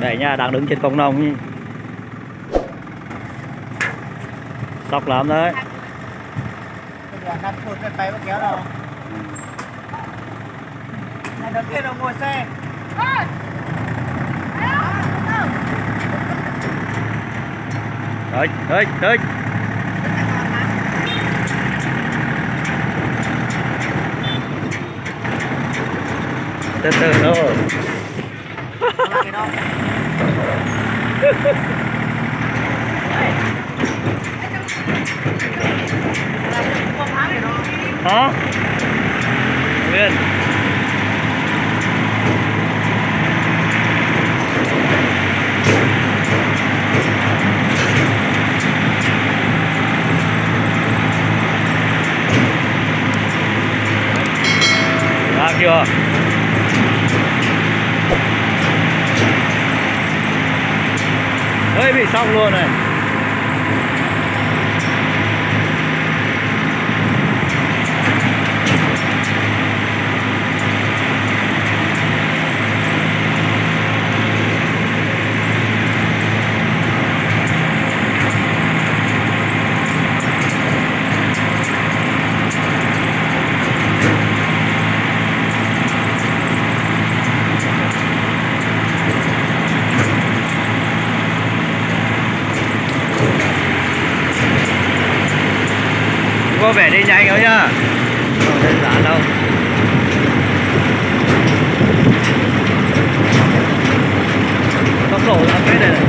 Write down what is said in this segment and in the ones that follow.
Đấy nha, đang đứng trên công nông. Sóc lắm đấy. Bây giờ 5 phút mới bay bắt kéo đâu. Này đầu tiên là ngồi xe. Đấy, đấy, đấy. Từ từ thôi. Hả? Nguyên. Đã chưa? Hơi bị xong luôn này. Có vẻ đi nhanh thôi nhá, không đơn giản đâu. Tốc độ là cái này này.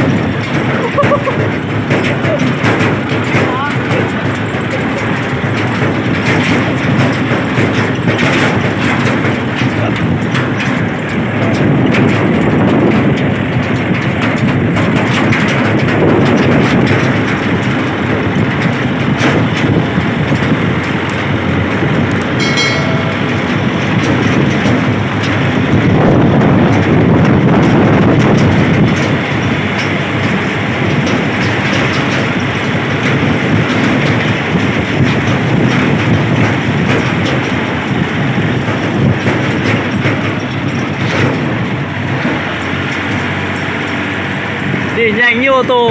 Đi nhanh như ô tô.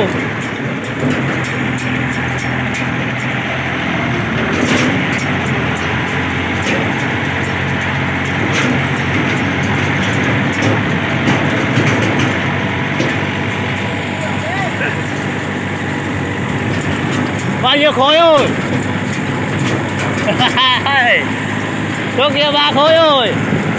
Bao nhiêu khối rồi? Chỗ kia 3 khối rồi.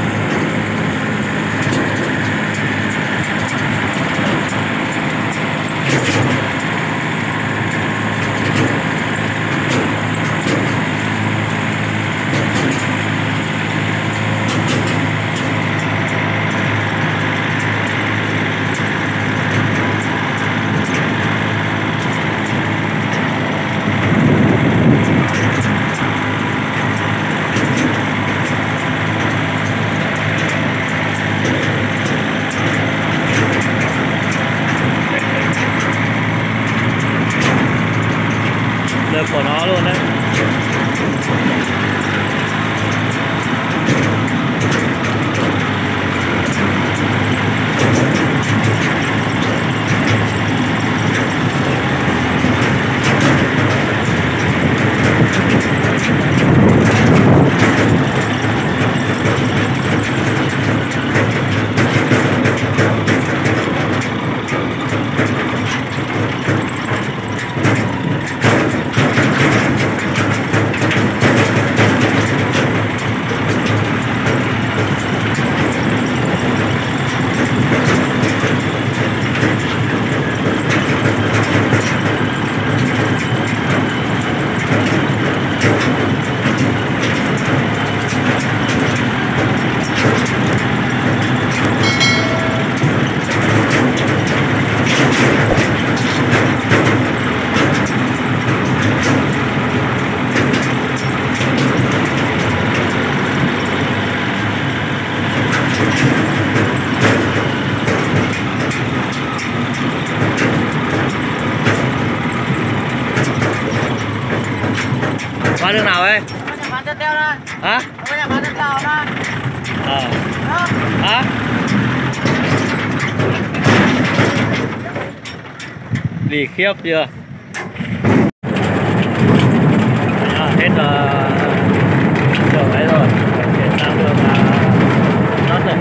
Lực của nó luôn đấy. Qua đường nào ấy? Nhà bán tiếp theo đây. Hả? Nhà bán tiếp theo đây. Hả? đi khiếp chưa. Hết đường ấy rồi, chuyển sang đường đất này.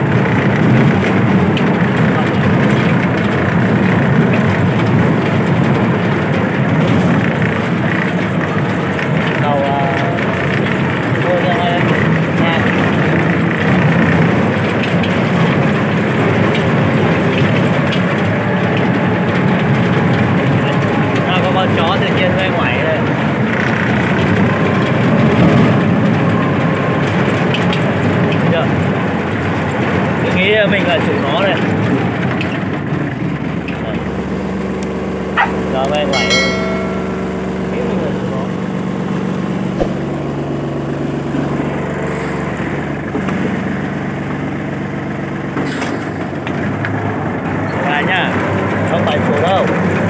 Đầu thôi nha anh nha. Có con chó tự nhiên bên ngoài đây. Chưa? Tôi nghĩ mình là chủ nó này. Ra bên ngoài nghĩ mình là chủ nó. Ra nhá, không phải chủ đâu.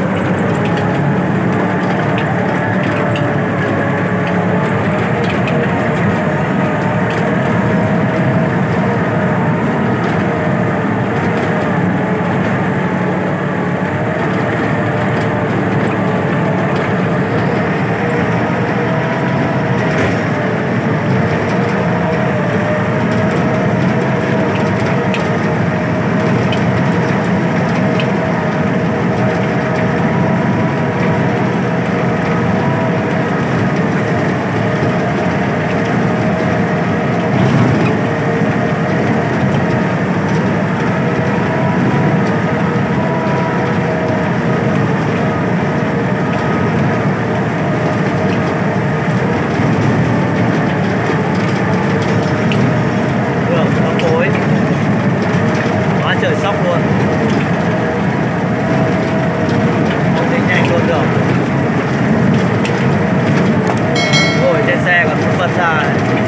Trời sóc luôn, không thể nhanh luôn được. Ngồi trên xe còn không bật ra này.